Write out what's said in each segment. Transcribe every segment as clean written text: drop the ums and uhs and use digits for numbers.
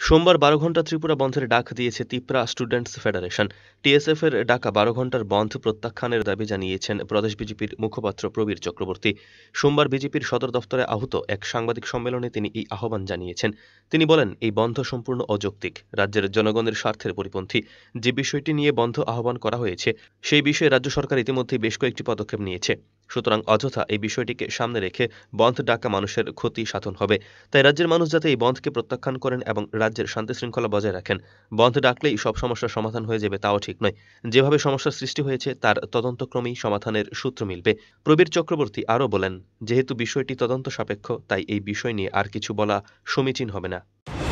সোমবার ১২ ঘণ্টা ত্রিপুরা বন্ধের ডাক দিয়েছে তিপ্রা স্টুডেন্টস ফেডারেশন। টিএসএফের ডাকা ১২ ঘণ্টার বন্ধ প্রত্যাখ্যানের দাবি জানিয়েছেন প্রদেশ বিজেপির মুখপাত্র প্রবীর চক্রবর্তী। সোমবার বিজেপির সদর দফতরে আহুত এক সাংবাদিক সম্মেলনে তিনি এই আহ্বান জানিয়েছেন। তিনি বলেন, এই বন্ধ সম্পূর্ণ অযৌক্তিক, রাজ্যের জনগণের স্বার্থের পরিপন্থী। যে বিষয়টি নিয়ে বন্ধ আহ্বান করা হয়েছে সেই বিষয়ে রাজ্য সরকার ইতিমধ্যেই বেশ কয়েকটি পদক্ষেপ নিয়েছে। সুতরাং অযথা এই বিষয়টিকে সামনে রেখে বন্ধ ডাকা মানুষের ক্ষতি সাধন হবে। তাই রাজ্যের মানুষ যাতে এই বন্ধকে প্রত্যাখ্যান করেন এবং রাজ্যের শান্তি শৃঙ্খলা বজায় রাখেন। বন্ধ ডাকলেই সব সমস্যার সমাধান হয়ে যাবে তাও ঠিক নয়। যেভাবে সমস্যার সৃষ্টি হয়েছে তার তদন্তক্রমেই সমাধানের সূত্র মিলবে। প্রবীর চক্রবর্তী আরও বলেন, যেহেতু বিষয়টি তদন্ত সাপেক্ষ তাই এই বিষয় নিয়ে আর কিছু বলা সমীচীন হবে না।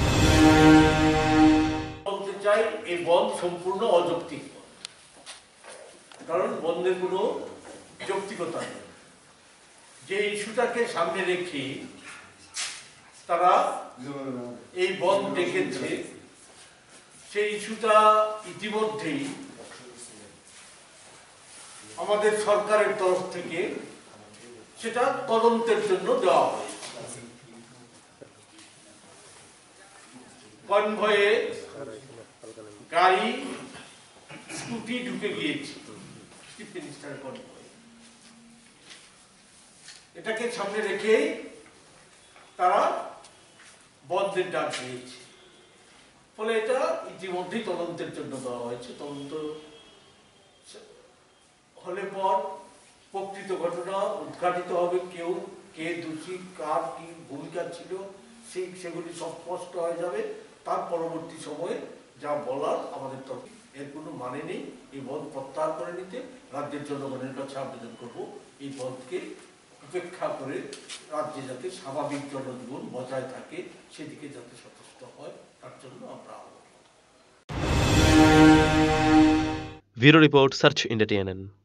বলতে চাই, এই বন্ধ সম্পূর্ণ অযৌক্তিক, কারণ বন্ধের কোনো যৌক্তিকতা নেই। যে ইস্যুটাকে সামনে রেখে তারা এই বন্ধ ডেকেছে, সেই ইস্যুটা ইতিমধ্যেই আমাদের সরকারের তরফ থেকে সেটা তদন্তের জন্য দেওয়া হয়েছে। কনভয়ে গাড়ি স্কুটি ঢুকে গিয়েছে চিফ মিনিস্টারের কনভয়ে। এটাকে সামনে রেখে তারা বন্ধের ডাক দিয়েছে। ফলে এটা ইতিমধ্যেই তদন্তের জন্য দেওয়া হয়েছে। তদন্ত হলে পর প্রকৃত ঘটনা উদ্ঘাটিত হবে। কে দোষী, কার কি ভূমিকা ছিল, সেগুলি সব স্পষ্ট হয়ে যাবে। তার পরবর্তী সময়ে যা বলার আমাদের তরফ। এর কোনো মানে নেই। এই বন্ধ প্রত্যাহার করে নিতে রাজ্যের জনগণের কাছে আবেদন করব, এই বন্ধকে উপেক্ষা করে রাজ্যে যাতে স্বাভাবিক জনজীবন বজায় থাকে, সেদিকে যাতে সচেষ্ট হয়, তার জন্য আমরা আহ্বান। Bureau report, search India.